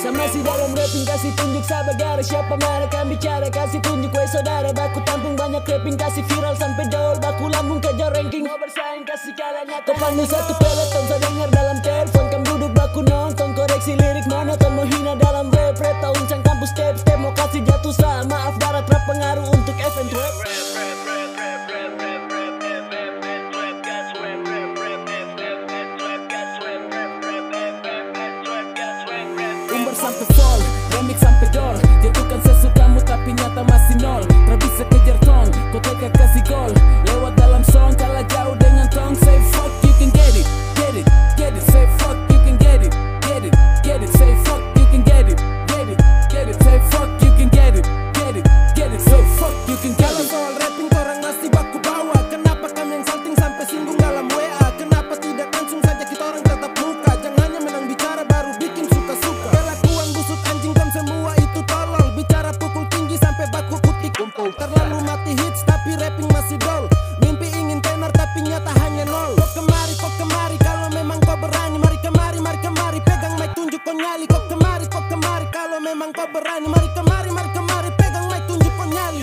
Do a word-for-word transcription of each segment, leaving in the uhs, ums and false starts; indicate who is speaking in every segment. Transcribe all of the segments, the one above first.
Speaker 1: masih dalam rapping, kasih tunjuk sabagara. Siapa marah kan bicara, kasih tunjuk weh saudara. Baku tampung banyak rapping, kasih viral sampai daul. Baku lambung kejar ranking, mau bersaing kasih kalah nyata. Kau panggil satu peloton, saya dengar dalam telepon. Kamu duduk baku nonton, koreksi lirik monoton. Mau hina dalam rap, rap tak uncang kampus step-step. Mau kasih jatuh sah, maaf darat rap pengaruh untuk event rap. Umbar sampai fall, remix sampai dol. Jatuhkan sesukamu tapi nyata masih nol. Tak bisa kejar tong, kau teka kasih gol. Lewat dalam song, kalah jauh dengan tong. Say fuck, you can get it, get it, get it. Say fuck, you can get it, get it, get it. Say fuck, you can get it, get it, get it. Say fuck, you can get it, get it, get it. Say fuck, you can get it. Kalau soal rapping korang masih baku bawa. Kenapa kami yang salting sampai singgung dalam W A? Kenapa tidak langsung saja kita orang tetap muka? Jangan hanya menang bicara baru bikin suka-suka. Kelakuan busuk anjing kam semua itu tolol. Bicara pukul tinggi sampai baku putih kumpul. Terlalu mati hits tapi rapping masih dol. Mimpi ingin tenar tapi nyata hanya nol. Kok kemari, kok kemari kalau memang kau berani. Mari kemari, mari kemari pegang mic tunjuk kau nyali. Kok kemari, kok kemari kalau memang kau berani. Mari kemari, mari kemari pegang mic tunjuk kau nyali.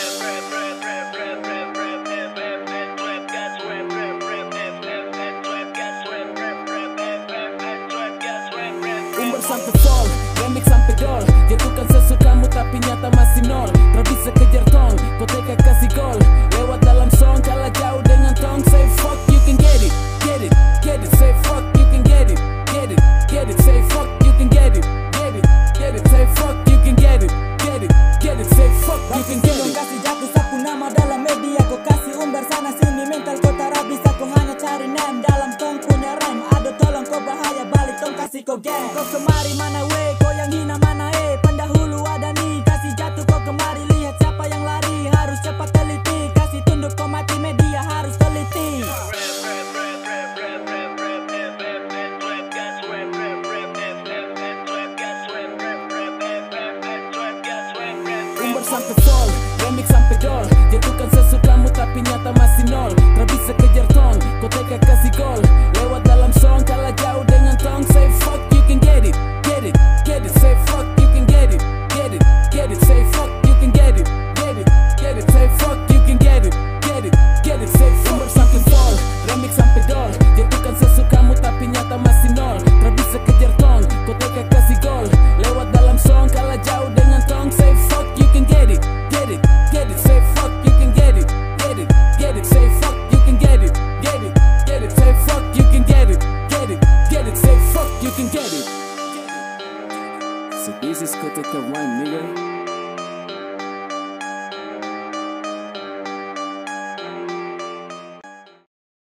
Speaker 1: Umbar sampai fall, remix sampai dol. Jatuhkan sesukamu tapi nyata masih nol. Tak bisa kejar tong, kau teka kasih gol. Lewat dalam song, kalah jauh dengan tong. Say fuck, you can get it, get it, get it. Say fuck, you can get it, get it, get it. Say fuck, you can get it, get it, get it. Say fuck, you can get it, get it, get it. Say fuck, you can get it.
Speaker 2: Kasih jatuh sapu nama dalam media. Kau kasih umbar sana sini mental kau tak bisa. Kau hanya cari name dalam tong punya rem. Aduh tolong kau bahaya balik tong kasih kau gang. Kau kemari mana we, kau yang hina mana eh. Pendahulu ada nih, kasih jatuh kau kemari. Lihat siapa yang lari, harus cepat teliti. Kasih tunduk kau mati media, harus teliti. Umbar sampai fall, remix sampai dol. Jatuhkan sesukamu tapi nyata masih nol. Tak bisa kejar tong, kau teka kasih gol. Lewat dalam song, kalah jauh dengan tong. Say fuck, you can get it, get it, get it. Say fuck, you can get it, get it, get it. Say fuck, you can get it, get it, get it. Say fuck, you can get it, get it, get it. Say fuck. Umbar sampai fall, remix sampai dol. Jatuhkan sesukamu tapi nyata masih nol. Tak bisa kejar tong, kau teka kasih gol. Lewat dalam song, kalah jauh dengan tong. Say fuck, you can get it, get it, get it. Say fuck, you can get it, get it, get it. Say fuck, you can get it, get it, get it. Say fuck, you can get it, get it, get it. Say fuck, you can get it. So this is Koteka Rhyme, nigga.